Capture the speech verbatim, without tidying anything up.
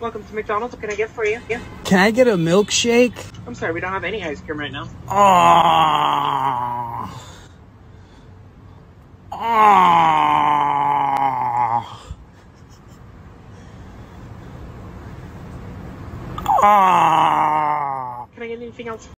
Welcome to McDonald's. What can I get for you? Yeah. Can I get a milkshake? I'm sorry, we don't have any ice cream right now. Ah. Ah. Ah. Can I get anything else?